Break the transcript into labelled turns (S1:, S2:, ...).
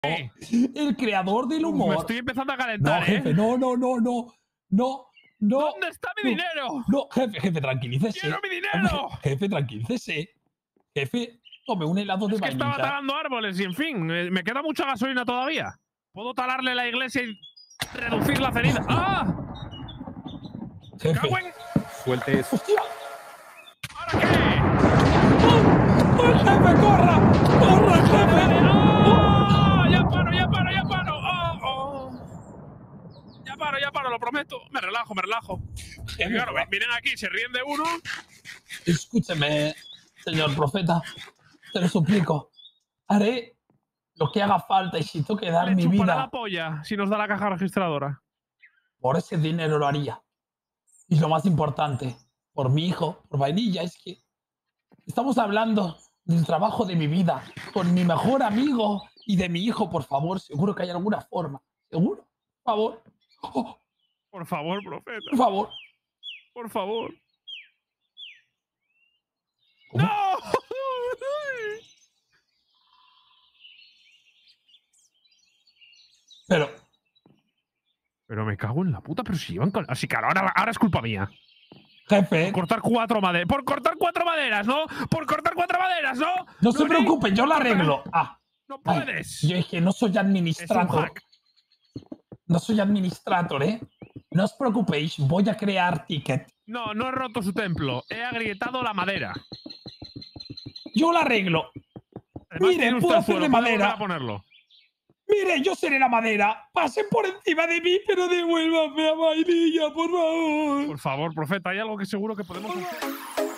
S1: El creador del humor.
S2: Me estoy empezando a calentar,
S1: no, jefe, no.
S2: ¿Dónde está mi dinero?
S1: No, jefe, tranquilícese.
S2: ¡Quiero mi dinero!
S1: Jefe, tranquilícese. Jefe, tome un helado de
S2: Es que
S1: vainilla.
S2: estaba talando árboles y, en fin, me queda mucha gasolina todavía. ¿Puedo talarle la iglesia y reducir la ceniza? ¡Ah!
S1: Jefe.
S3: Suelte eso.
S1: ¡Hostia!
S2: ¿Ahora qué?
S1: ¡Oh, jefe, corra! ¡Corra, jefe!
S2: ¡Oh! ¡Ya paro! Ya paro, lo prometo. Me relajo.
S1: Jefe,
S2: Claro, vienen aquí, se ríen de uno.
S1: Escúcheme, señor profeta. Te lo suplico. Haré lo que haga falta y si tengo que dar mi
S2: chupará
S1: vida.
S2: la polla si nos da la caja registradora.
S1: Por ese dinero lo haría. Y lo más importante, por mi hijo, por Vainilla, es que estamos hablando del trabajo de mi vida con mi mejor amigo y de mi hijo, por favor. Seguro que hay alguna forma. ¿Seguro? Por favor. Oh,
S2: por favor, profeta.
S1: Por favor.
S2: Por favor.
S1: ¿Cómo?
S2: ¡No! Pero me cago en la puta, pero si llevan... Así que ahora es culpa mía.
S1: Jefe.
S2: Por cortar 4 maderas. ¡Por cortar 4 maderas, ¿no? ¡Por cortar 4 maderas, ¿no!
S1: No se preocupe, yo lo arreglo.
S2: No puedes.
S1: Yo es que no soy administrador. No soy administrador, ¿eh? No os preocupéis, voy a crear ticket.
S2: No he roto su templo. He agrietado la madera.
S1: Yo lo arreglo.
S2: Además,
S1: mire, puedo hacer de madera.
S2: A ponerlo.
S1: Mire, yo seré la madera. Pasen por encima de mí, pero devuélvame a Vainilla, por favor.
S2: Por favor, profeta, hay algo que seguro que podemos hacer.